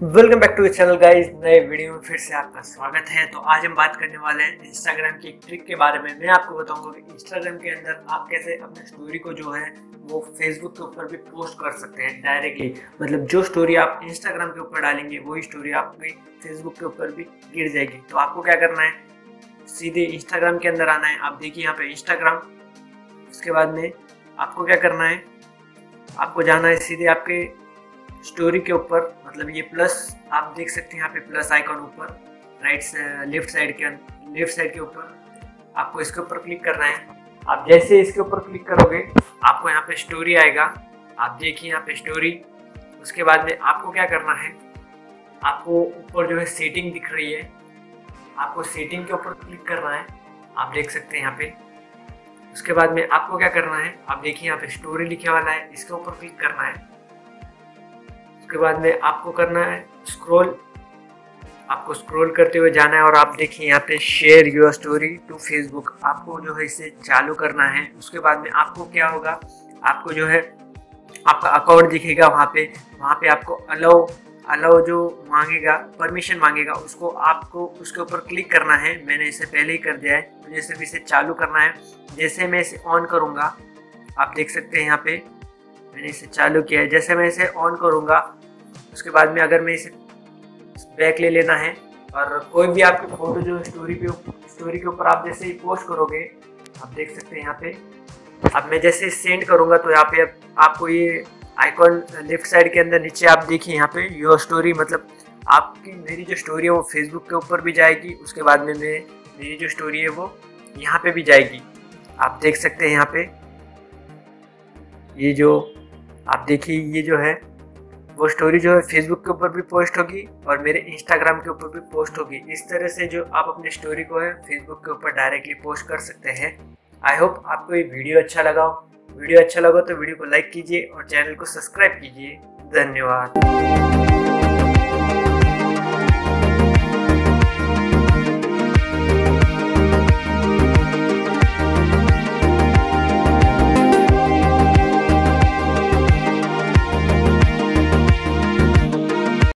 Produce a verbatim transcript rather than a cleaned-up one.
Welcome back to channel guys. नए video में फिर से आपका स्वागत है। तो आज हम बात करने वाले हैं इंस्टाग्राम की एक ट्रिक के बारे में। मैं आपको बताऊंगा कि इंस्टाग्राम के अंदर आप कैसे अपने स्टोरी को जो है वो फेसबुक के ऊपर भी पोस्ट कर सकते हैं डायरेक्टली। मतलब जो स्टोरी आप इंस्टाग्राम के ऊपर डालेंगे वही स्टोरी आपकी फेसबुक के ऊपर भी गिर जाएगी। तो आपको क्या करना है, सीधे इंस्टाग्राम के अंदर आना है। आप देखिए यहाँ पे इंस्टाग्राम, उसके बाद में आपको क्या करना है, आपको जाना है सीधे आपके स्टोरी के ऊपर। मतलब ये प्लस आप देख सकते हैं यहाँ पे प्लस आइकॉन ऊपर राइट से लेफ्ट साइड के लेफ्ट साइड के ऊपर, आपको इसके ऊपर क्लिक करना है। आप जैसे इसके ऊपर क्लिक करोगे आपको यहाँ पे स्टोरी आएगा। आप देखिए यहाँ पे स्टोरी। उसके बाद में आपको क्या करना है, आपको ऊपर जो है सेटिंग दिख रही है, आपको सेटिंग के ऊपर क्लिक करना है। आप देख सकते हैं यहाँ पे। उसके बाद में आपको क्या करना है, आप देखिए यहाँ पे स्टोरी लिखे वाला है, इसके ऊपर क्लिक करना है। उसके बाद में आपको करना है स्क्रॉल, आपको स्क्रॉल करते हुए जाना है और आप देखिए यहाँ पे share your story to Facebook, आपको जो है इसे चालू करना है। उसके बाद में आपको क्या होगा, आपको जो है आपका अकाउंट दिखेगा वहाँ पे वहाँ पे आपको अलाउ अलाउ जो मांगेगा, परमिशन मांगेगा, उसको आपको उसके ऊपर क्लिक करना है। मैंने इसे पहले ही कर दिया है, मुझे सिर्फ इसे चालू करना है। जैसे मैं इसे ऑन करूँगा आप देख सकते हैं यहाँ पे मैंने इसे चालू किया है। जैसे मैं इसे ऑन करूँगा उसके बाद में अगर मैं इसे बैक ले लेना है और कोई भी आपकी फोटो जो स्टोरी पे स्टोरी के ऊपर आप जैसे ही पोस्ट करोगे आप देख सकते हैं यहाँ पे। अब मैं जैसे सेंड करूँगा तो यहाँ पे आपको ये आइकॉन लेफ्ट साइड के अंदर नीचे आप देखिए यहाँ पे योर स्टोरी, मतलब आपकी मेरी जो स्टोरी है वो फेसबुक के ऊपर भी जाएगी। उसके बाद में मैं मेरी जो स्टोरी है वो यहाँ पे भी जाएगी। आप देख सकते हैं यहाँ पे ये जो आप देखिए ये जो है वो स्टोरी जो है फेसबुक के ऊपर भी पोस्ट होगी और मेरे इंस्टाग्राम के ऊपर भी पोस्ट होगी। इस तरह से जो आप अपने स्टोरी को है फेसबुक के ऊपर डायरेक्टली पोस्ट कर सकते हैं। आई होप आपको ये वीडियो अच्छा लगा हो। वीडियो अच्छा लगा तो वीडियो को लाइक कीजिए और चैनल को सब्सक्राइब कीजिए। धन्यवाद।